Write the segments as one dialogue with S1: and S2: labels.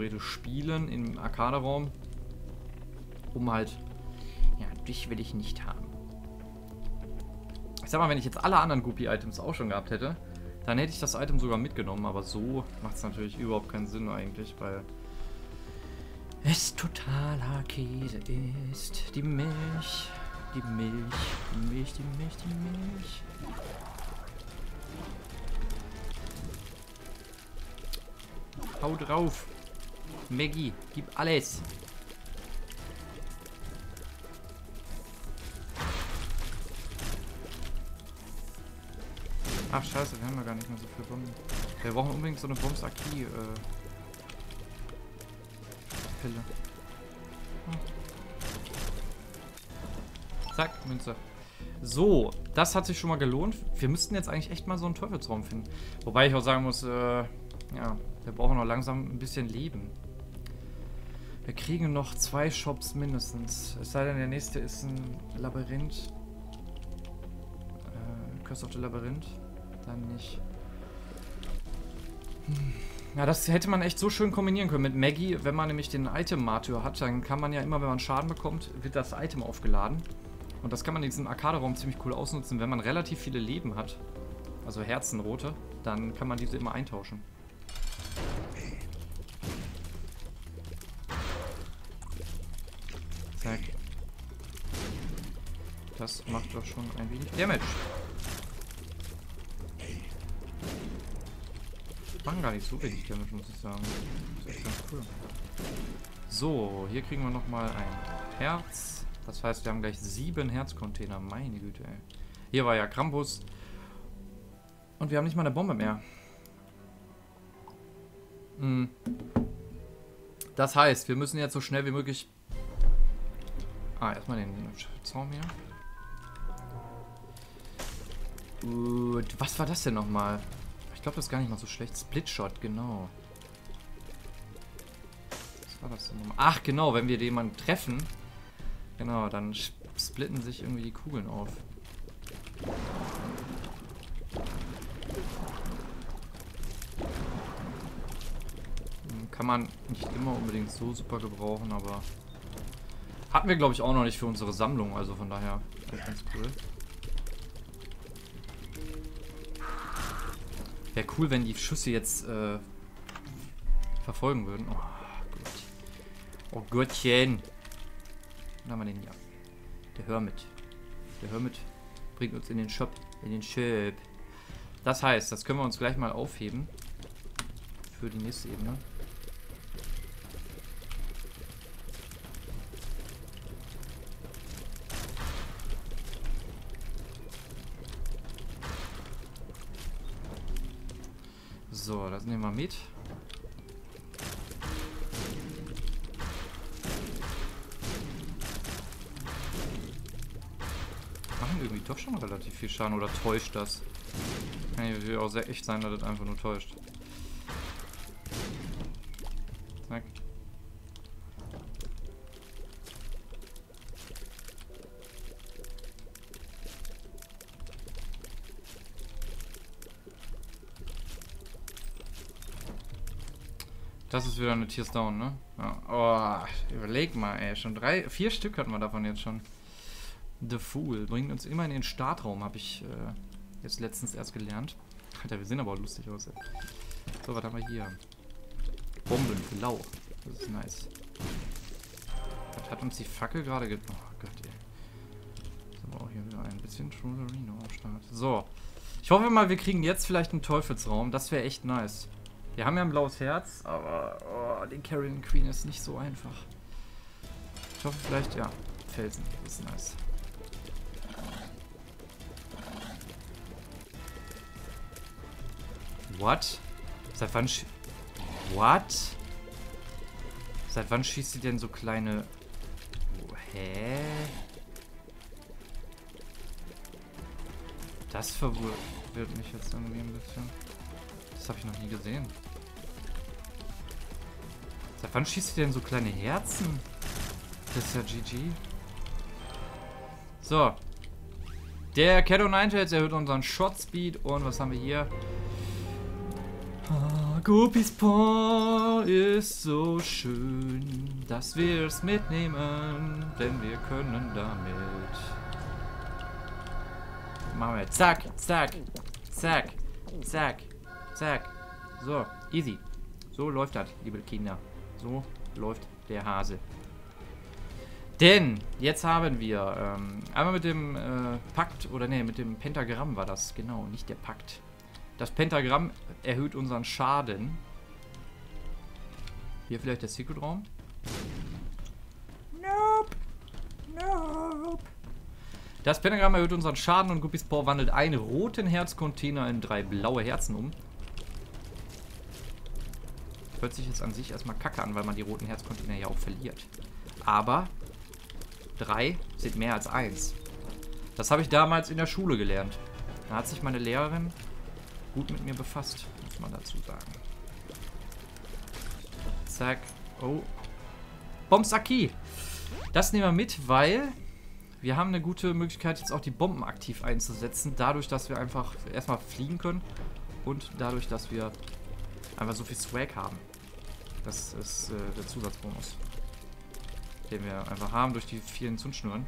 S1: theoretisch spielen im Arcade-Raum. Um halt... Ja, dich will ich nicht haben. Ich sag mal, wenn ich jetzt alle anderen Goopy-Items auch schon gehabt hätte, dann hätte ich das Item sogar mitgenommen. Aber so macht es natürlich überhaupt keinen Sinn eigentlich, weil es totaler Käse ist. Die Milch, die Milch, die Milch, die Milch, die Milch. Hau drauf. Maggie, gib alles. Ach scheiße, wir haben ja gar nicht mehr so viel Bomben. Wir brauchen unbedingt so eine Bombs-Aki Pille. Zack, Münze. So, das hat sich schon mal gelohnt. Wir müssten jetzt eigentlich echt mal so einen Teufelsraum finden. Wobei ich auch sagen muss, ja, wir brauchen noch langsam ein bisschen Leben. Wir kriegen noch 2 Shops mindestens. Es sei denn, der nächste ist ein Labyrinth. Curse of the Labyrinth. Dann nicht. Ja, das hätte man echt so schön kombinieren können mit Maggie. Wenn man nämlich den Item-Martyr hat, dann kann man ja immer, wenn man Schaden bekommt, wird das Item aufgeladen. Und das kann man in diesem Arcade-Raum ziemlich cool ausnutzen. Wenn man relativ viele Leben hat, also Herzenrote, dann kann man diese immer eintauschen. Zack. Das macht doch schon ein wenig Damage. Machen gar nicht so wenig Damage, muss ich sagen. Das ist echt ganz cool. So, hier kriegen wir nochmal ein Herz. Das heißt, wir haben gleich 7 Herzcontainer. Meine Güte, ey. Hier war ja Krampus. Und wir haben nicht mal eine Bombe mehr. Das heißt, wir müssen jetzt so schnell wie möglich... erstmal den Zaum hier. Was war das denn nochmal? Ich glaube, das ist gar nicht mal so schlecht. Splitshot, genau. Was war das denn nochmal? Ach, genau, wenn wir jemanden treffen, genau, dann splitten sich irgendwie die Kugeln auf. Kann man nicht immer unbedingt so super gebrauchen, aber hatten wir, glaube ich, auch noch nicht für unsere Sammlung, also von daher ganz cool. Wäre cool, wenn die Schüsse jetzt verfolgen würden. Oh Gott. Oh Gottchen. Wo haben wir den hier? Der Hermit. Der Hermit bringt uns in den Shop. In den Shop. Das heißt, das können wir uns gleich mal aufheben. Für die nächste Ebene. So, das nehmen wir mit. Machen irgendwie doch schon relativ viel Schaden, oder täuscht das? Kann ja auch sehr echt sein, dass das einfach nur täuscht. Zack. Das ist wieder eine Tears Down, ne? Ja. Oh, überleg mal, ey. Schon 4 Stück hatten wir davon jetzt schon. The Fool bringt uns immer in den Startraum, habe ich jetzt letztens erst gelernt. Alter, wir sehen aber auch lustig aus, ey. So, was haben wir hier? Bomben für Lauch. Das ist nice. Was hat uns die Fackel gerade Oh Gott, ey. Jetzt haben wir auch hier wieder ein bisschen Trollerino am Start. So. Ich hoffe mal, wir kriegen jetzt vielleicht einen Teufelsraum. Das wäre echt nice. Wir haben ja ein blaues Herz, aber den Carrion Queen ist nicht so einfach. Ich hoffe vielleicht, ja, Felsen, das ist nice. What? Seit wann Seit wann schießt sie denn so kleine... Hä? Das verwirrt mich jetzt irgendwie ein bisschen. Das habe ich noch nie gesehen. Seit wann schießt sie denn so kleine Herzen? Das ist ja GG. So. Der Shadow Ninetales erhöht unseren Shot Speed. Und was haben wir hier? Guppies Paw ist so schön, dass wir es mitnehmen, denn wir können damit. Machen wir zack, zack, zack, zack, zack. So, easy. So läuft das, liebe Kinder. So läuft der Hase. Denn jetzt haben wir einmal mit dem Pakt, oder nee, mit dem Pentagramm war das, genau, nicht der Pakt. Das Pentagramm erhöht unseren Schaden. Hier vielleicht der Secret-Raum. Nope. Nope. Das Pentagramm erhöht unseren Schaden und Guppies Paw wandelt einen roten Herzcontainer in 3 blaue Herzen um. Hört sich jetzt an sich erstmal kacke an, weil man die roten Herzcontainer ja auch verliert. Aber 3 sind mehr als 1. Das habe ich damals in der Schule gelernt. Da hat sich meine Lehrerin gut mit mir befasst, muss man dazu sagen. Zack. Oh. Bombsaki. Das nehmen wir mit, weil wir haben eine gute Möglichkeit, jetzt auch die Bomben aktiv einzusetzen. Dadurch, dass wir einfach erstmal fliegen können. Und dadurch, dass wir einfach so viel Swag haben. Das ist der Zusatzbonus, den wir einfach haben durch die vielen Zündschnüren.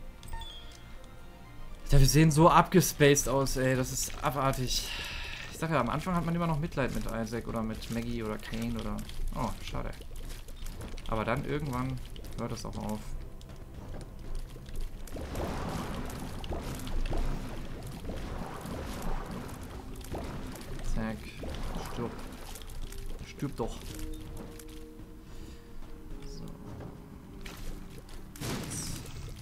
S1: Ja, wir sehen so abgespaced aus, ey. Das ist abartig. Ich sag ja, am Anfang hat man immer noch Mitleid mit Isaac oder mit Maggie oder Kane oder... Oh, schade. Aber dann irgendwann hört das auch auf. Zack. Stirb. Stirb doch. So. Jetzt.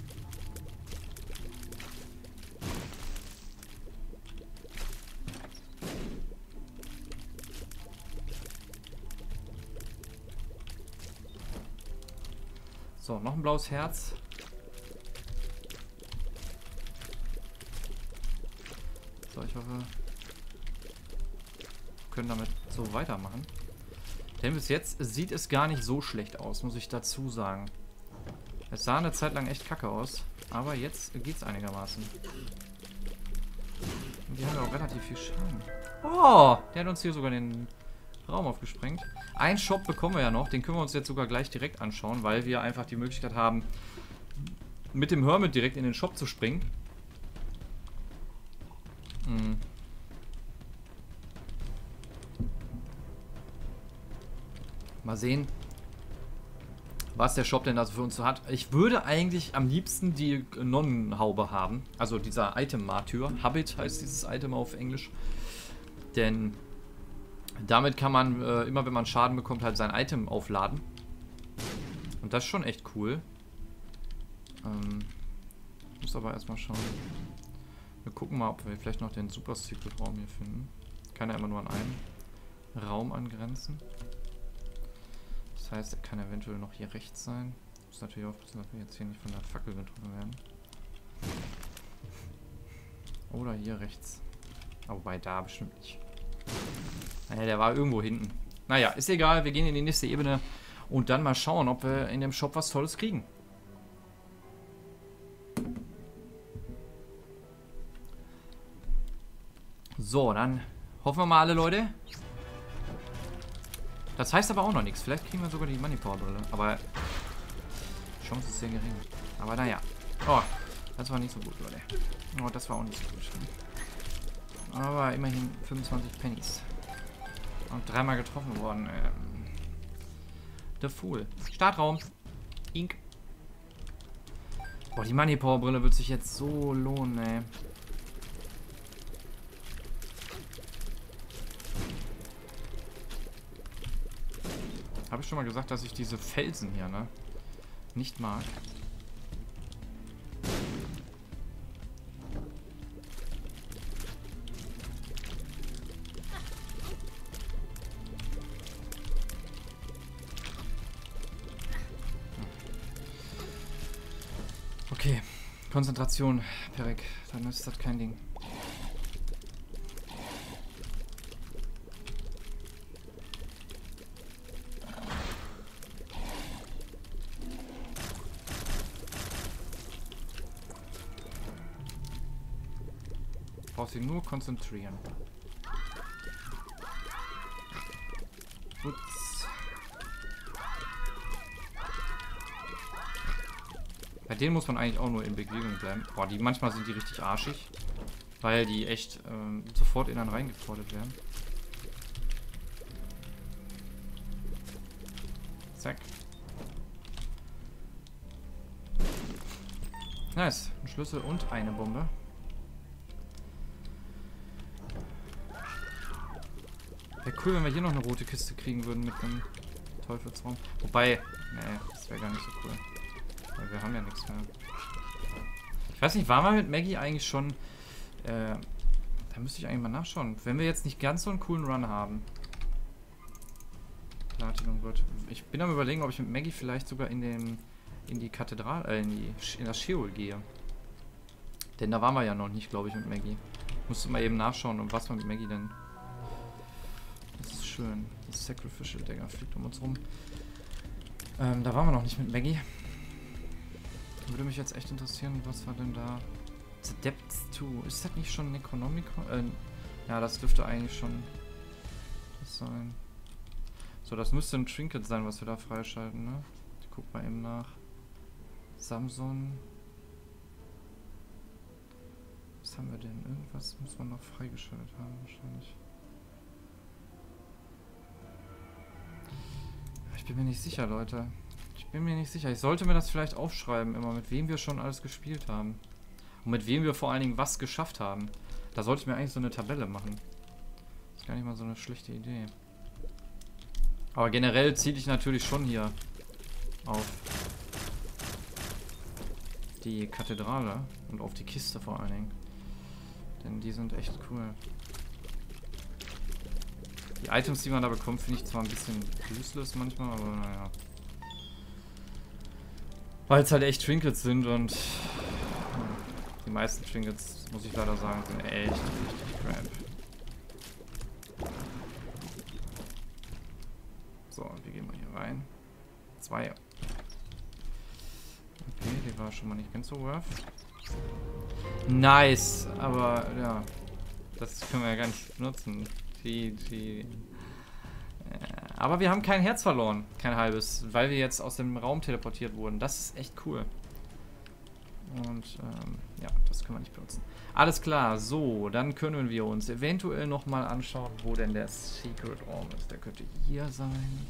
S1: So, noch ein blaues Herz. So, ich hoffe, wir können damit so weitermachen. Denn bis jetzt sieht es gar nicht so schlecht aus, muss ich dazu sagen. Es sah eine Zeit lang echt kacke aus, aber jetzt geht es einigermaßen. Und die haben ja auch relativ viel Schaden. Oh, der hat uns hier sogar den Raum aufgesprengt. Einen Shop bekommen wir ja noch, den können wir uns jetzt sogar gleich direkt anschauen, weil wir einfach die Möglichkeit haben, mit dem Hermit direkt in den Shop zu springen. Mal sehen, was der Shop denn also für uns so hat. Ich würde eigentlich am liebsten die Nonnenhaube haben. Also dieser Item-Martyr. Habit heißt dieses Item auf Englisch. Denn damit kann man, immer wenn man Schaden bekommt, halt sein Item aufladen. Und das ist schon echt cool. Muss aber erstmal schauen. Wir gucken mal, ob wir vielleicht noch den Super Secret Raum hier finden. Kann ja immer nur an einen Raum angrenzen. Das heißt, er kann eventuell noch hier rechts sein. Muss natürlich aufpassen, dass wir jetzt hier nicht von der Fackel getroffen werden. Oder hier rechts. Aber wobei da bestimmt nicht. Naja, der war irgendwo hinten. Naja, ist egal. Wir gehen in die nächste Ebene und dann mal schauen, ob wir in dem Shop was Tolles kriegen. So, dann hoffen wir mal alle, Leute. Das heißt aber auch noch nichts. Vielleicht kriegen wir sogar die Money Power Brille. Aber die Chance ist sehr gering. Aber naja. Oh, das war nicht so gut, Leute. Oh, das war auch nicht so gut. Aber immerhin 25 Pennies. Und 3-mal getroffen worden. The Fool. Startraum. Ink. Boah, die Money Power Brille wird sich jetzt so lohnen, ey. Habe ich schon mal gesagt, dass ich diese Felsen hier, ne, nicht mag. Okay, Konzentration, Perek, dann ist das kein Ding. Brauchst dich nur konzentrieren. Bei denen muss man eigentlich auch nur in Bewegung bleiben. Boah, manchmal sind die richtig arschig. Weil die echt sofort in einen reingefordert werden. Zack. Nice. Ein Schlüssel und eine Bombe. Wäre cool, wenn wir hier noch eine rote Kiste kriegen würden mit einem Teufelsraum. Wobei, nee, das wäre gar nicht so cool. Weil wir haben ja nichts mehr. Ich weiß nicht, waren wir mit Maggie eigentlich schon... da müsste ich eigentlich mal nachschauen. Wenn wir jetzt nicht ganz so einen coolen Run haben. Platinum wird. Ich bin am Überlegen, ob ich mit Maggie vielleicht sogar in die Kathedrale, in das Sheol gehe. Denn da waren wir ja noch nicht, glaube ich, mit Maggie. Musste mal eben nachschauen, um was man mit Maggie denn... Das ist schön. Das Sacrificial Dagger fliegt um uns rum. Da waren wir noch nicht mit Maggie. Würde mich jetzt echt interessieren, was war denn da... The Depths 2. Ist das nicht schon Necronomicon? Ja, das dürfte eigentlich schon das sein. So, das müsste ein Trinket sein, was wir da freischalten, ne? Ich guck mal eben nach. Samson. Was haben wir denn? Irgendwas muss man noch freigeschaltet haben, wahrscheinlich. Ich bin mir nicht sicher, Leute. Ich bin mir nicht sicher. Ich sollte mir das vielleicht aufschreiben, immer mit wem wir schon alles gespielt haben. Und mit wem wir vor allen Dingen was geschafft haben. Da sollte ich mir eigentlich so eine Tabelle machen. Das ist gar nicht mal so eine schlechte Idee. Aber generell ziele ich natürlich schon hier auf die Kathedrale und auf die Kiste vor allen Dingen. Denn die sind echt cool. Die Items, die man da bekommt, finde ich zwar ein bisschen useless manchmal, aber naja. Weil es halt echt Trinkets sind und die meisten Trinkets, muss ich leider sagen, sind echt richtig crap. So, wir gehen mal hier rein. 2. Okay, die war schon mal nicht ganz so worth. Nice, aber ja, das können wir ja gar nicht nutzen. Aber wir haben kein Herz verloren, kein halbes, weil wir jetzt aus dem Raum teleportiert wurden. Das ist echt cool. Und ja, das können wir nicht benutzen. Alles klar, so, dann können wir uns eventuell nochmal anschauen, wo denn der Secret Raum ist. Der könnte hier sein.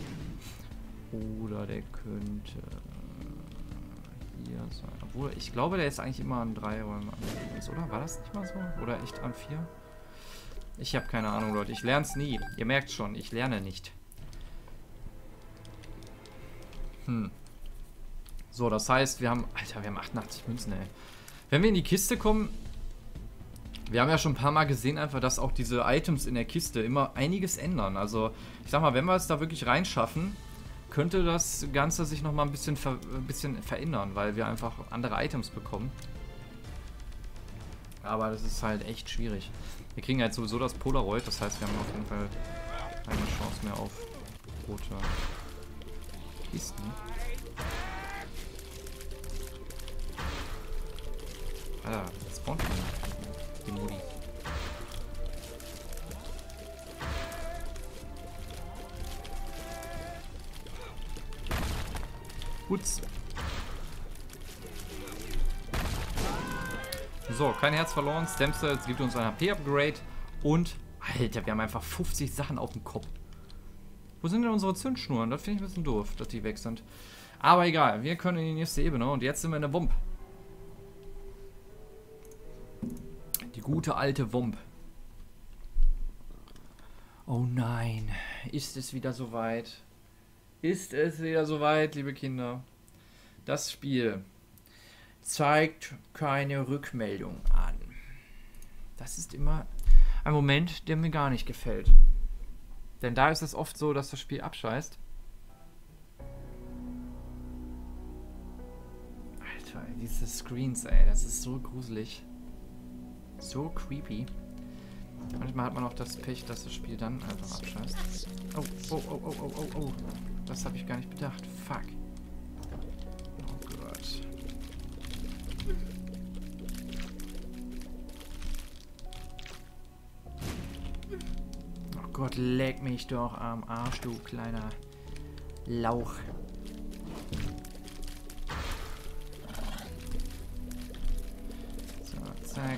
S1: Oder der könnte hier sein. Obwohl, ich glaube, der ist eigentlich immer an 3 Räumen angelegt, oder? War das nicht mal so? Oder echt an 4? Ich habe keine Ahnung, Leute. Ich lerne es nie. Ihr merkt schon, ich lerne nicht. So, das heißt, wir haben... Alter, wir haben 88 Münzen, ey. Wenn wir in die Kiste kommen... Wir haben ja schon ein paar Mal gesehen, einfach, dass auch diese Items in der Kiste immer einiges ändern. Also, ich sag mal, wenn wir es da wirklich reinschaffen, könnte das Ganze sich nochmal ein bisschen verändern, weil wir einfach andere Items bekommen. Aber das ist halt echt schwierig. Wir kriegen halt sowieso das Polaroid, das heißt, wir haben auf jeden Fall keine Chance mehr auf rote Kisten. Alter, das spawnt schon die Modi. Putz. So, kein Herz verloren. Stem Cells gibt uns ein HP-Upgrade. Und, Alter, wir haben einfach 50 Sachen auf dem Kopf. Wo sind denn unsere Zündschnuren? Das finde ich ein bisschen doof, dass die weg sind. Aber egal, wir können in die nächste Ebene. Und jetzt sind wir in der Wump. Die gute alte Wump. Oh nein. Ist es wieder soweit? Ist es wieder soweit, liebe Kinder? Das Spiel zeigt keine Rückmeldung an. Das ist immer ein Moment, der mir gar nicht gefällt. Denn da ist es oft so, dass das Spiel abscheißt. Alter, diese Screens, ey, das ist so gruselig. So creepy. Manchmal hat man auch das Pech, dass das Spiel dann einfach abscheißt. Oh, oh, oh, oh, oh, oh, oh. Das habe ich gar nicht bedacht. Fuck. Oh Gott. Oh Gott, leck mich doch am Arsch, du kleiner Lauch. Zack.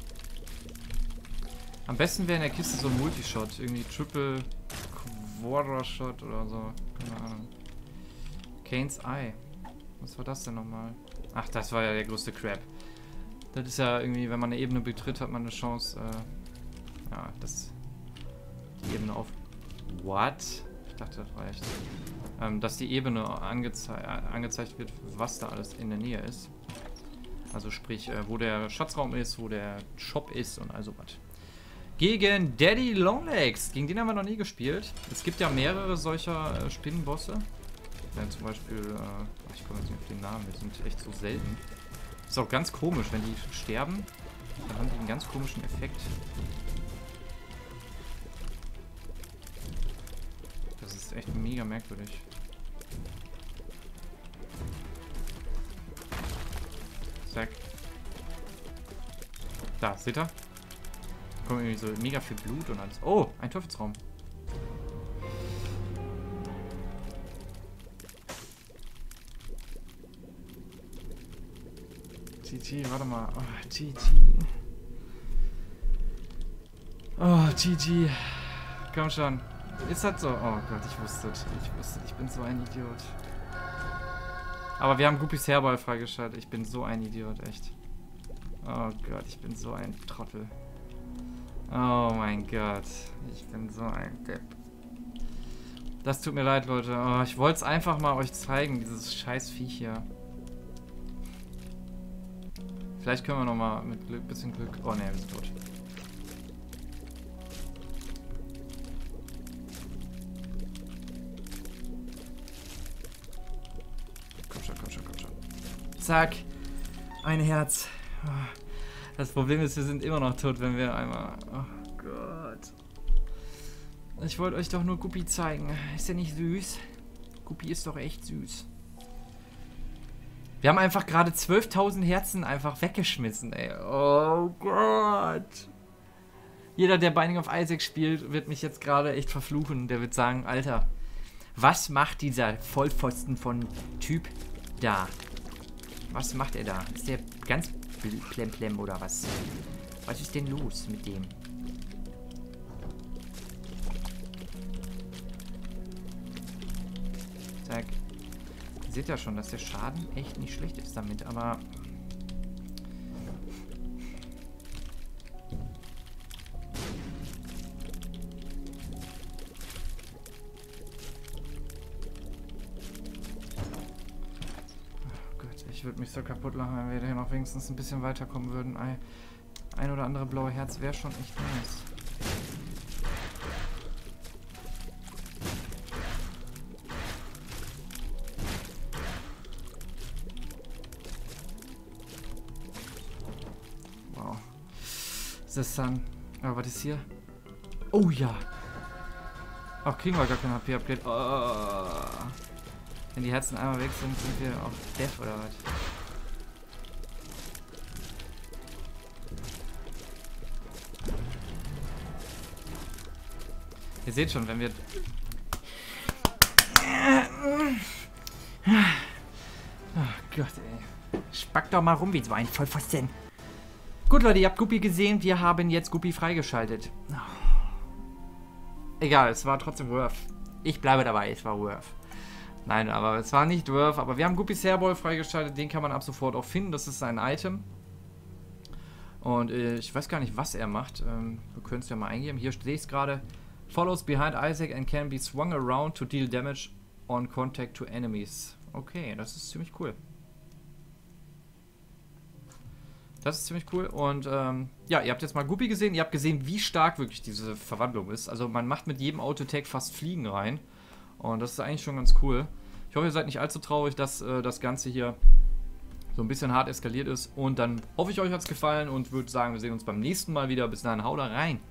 S1: Am besten wäre in der Kiste so ein Multishot. Irgendwie Triple Quarter Shot oder so. Keine Ahnung. Kane's Eye. Was war das denn nochmal? Ach, das war ja der größte Crap. Das ist ja irgendwie, wenn man eine Ebene betritt, hat man eine Chance, ja, die Ebene auf... What? Ich dachte, das reicht. Dass die Ebene angezeigt wird, was da alles in der Nähe ist. Also sprich, wo der Schatzraum ist, wo der Shop ist und all sowas. Gegen Daddy Longlegs. Gegen den haben wir noch nie gespielt. Es gibt ja mehrere solcher Spinnenbosse. Ja, zum Beispiel, ich komme jetzt nicht auf den Namen, die sind echt so selten. Ist auch ganz komisch, wenn die sterben, dann haben die einen ganz komischen Effekt. Das ist echt mega merkwürdig. Zack. Da, seht ihr? Da kommt irgendwie so mega viel Blut und alles. Oh, ein Teufelsraum. GG, warte mal. Oh, GG. Oh, GG. Komm schon. Ist das so? Oh Gott, ich wusste es. Ich bin so ein Idiot. Aber wir haben Guppies Hairball freigeschaltet. Ich bin so ein Idiot, echt. Oh Gott, ich bin so ein Trottel. Oh mein Gott. Ich bin so ein Depp. Das tut mir leid, Leute. Oh, ich wollte es einfach mal euch zeigen, dieses scheiß Viech hier. Vielleicht können wir nochmal mit Glück, bisschen Glück... Oh ne, wir sind tot. Komm schon, komm schon, komm schon. Zack. Ein Herz. Das Problem ist, wir sind immer noch tot, wenn wir einmal... Oh Gott. Ich wollte euch doch nur Guppi zeigen. Ist der nicht süß? Guppi ist doch echt süß. Wir haben einfach gerade 12.000 Herzen einfach weggeschmissen, ey. Oh Gott. Jeder, der Binding of Isaac spielt, wird mich jetzt gerade echt verfluchen. Der wird sagen, Alter, was macht dieser Vollpfosten von Typ da? Was macht er da? Ist der ganz plemplem oder was? Was ist denn los mit dem? Zack. Ihr seht ja schon, dass der Schaden echt nicht schlecht ist damit, aber... Oh Gott, ich würde mich so kaputt lachen, wenn wir hier noch wenigstens ein bisschen weiterkommen würden. Ein oder andere blaue Herz wäre schon echt nice. The Sun. Aber was ist hier? Oh ja. Ach, kriegen wir gar kein HP-Upgrade. Oh. Wenn die Herzen einmal weg sind, sind wir auf Death oder was? Ihr seht schon, wenn wir... Oh Gott, ey. Spack doch mal rum wie so ein Vollpfosten. Gut, Leute, ihr habt Guppi gesehen. Wir haben jetzt Guppi freigeschaltet. Egal, es war trotzdem worth. Ich bleibe dabei, es war worth. Nein, aber es war nicht worth. Aber wir haben Guppis Hairball freigeschaltet. Den kann man ab sofort auch finden. Das ist ein Item. Und ich weiß gar nicht, was er macht. Wir können es ja mal eingeben. Hier sehe ich es gerade. Follows behind Isaac and can be swung around to deal damage on contact to enemies. Okay, das ist ziemlich cool. Das ist ziemlich cool und ja, ihr habt jetzt mal Guppi gesehen, ihr habt gesehen, wie stark wirklich diese Verwandlung ist. Also man macht mit jedem Autotag fast Fliegen rein und das ist eigentlich schon ganz cool. Ich hoffe, ihr seid nicht allzu traurig, dass das Ganze hier so ein bisschen hart eskaliert ist und dann hoffe ich, euch hat es gefallen und würde sagen, wir sehen uns beim nächsten Mal wieder. Bis dahin, haut rein!